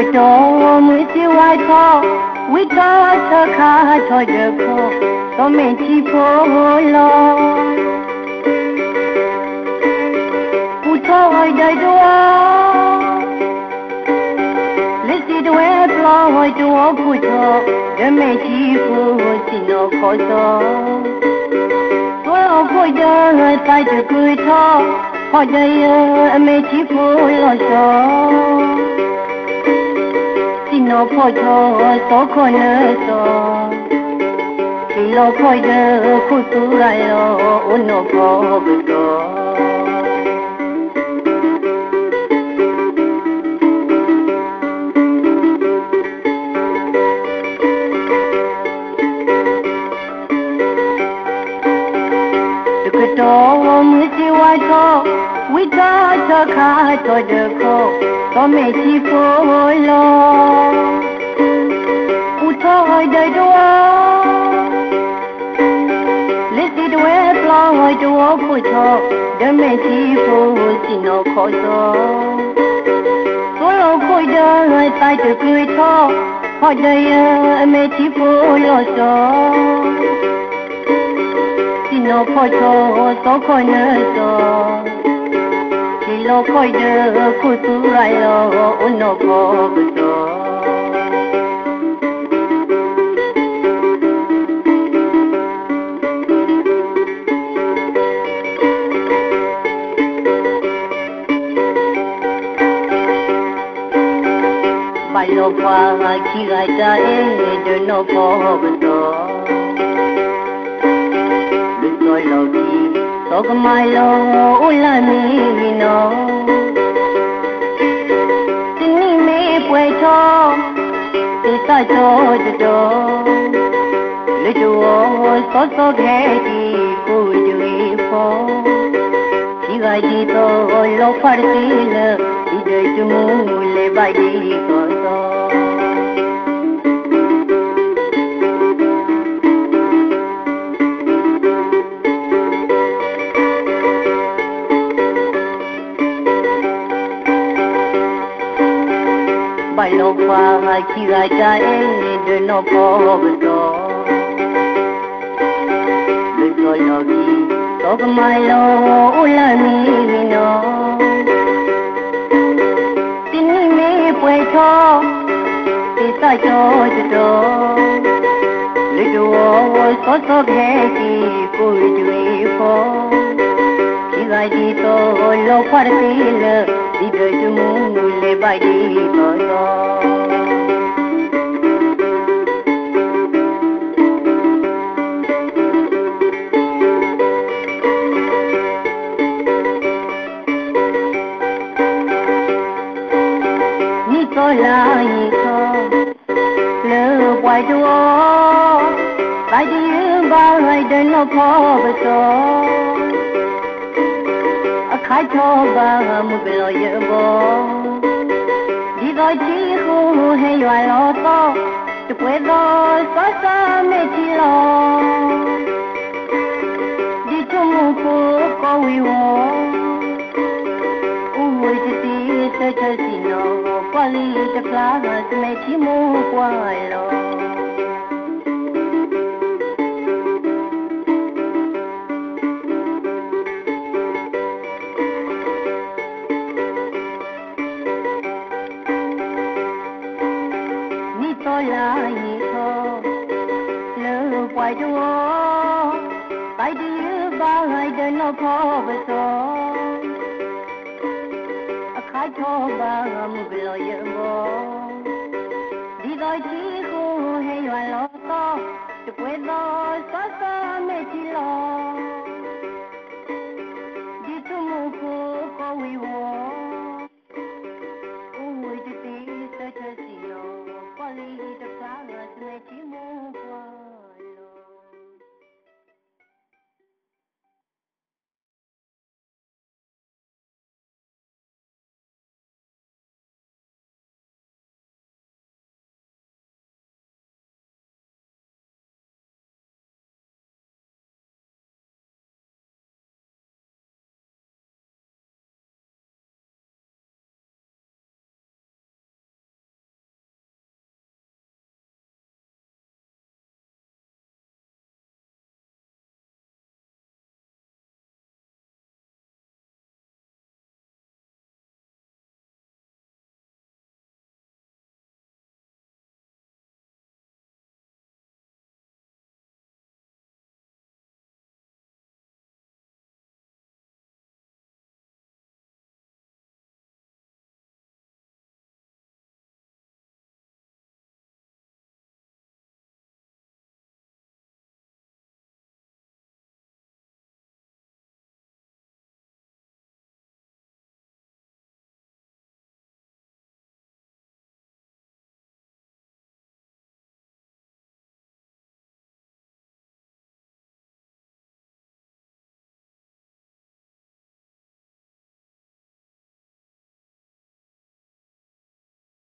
Kuto musi waito, wito toka tojoko, tomenti polo. Kuto oidadua, lisi dwe plo oiduo kuto, dementi sino koto. Tuo koida sai de kuto, koida menti polo so. Sino koto sokone so, silo koida kutura yo uno koto. Kuto musi waito, wito toka tojoko, tomenti polo. Kuto oidadua, lisi dwe plo oiduo kuto, dementi sino koto. Solo koida sai de kuto, koida menti polo so. Sino koto sokone so, silo koida kutura yo uno koto. Bailo pa kigaita de no koto. Lusoloti sogmailo ulami no. Sini me pueto, pisa jojo. Lujuo soso keti kujui po. Kigaji to lo partile. Mule badi koto. Bailo pa kigaita de no koto. Lusoloti sogmailo ulami no. Pueto, pisa jojo. Lujuo soso keti kujui po. Kigaji to lo partile, dido mule badi koto. La iko le boy duo by the by the no poverto a kaito ba mubilo yebo di do chi hu he yo lo to tu puedo sasa me tilo di tu mu ko wi wo u wi ti se che sino quali te flowers make you move wild. Nito la nito, le boy duo, by the by the no poverto. Kaitoba mubilo yebo, digo chico hey yo aloto, te puedo sasa me chilo.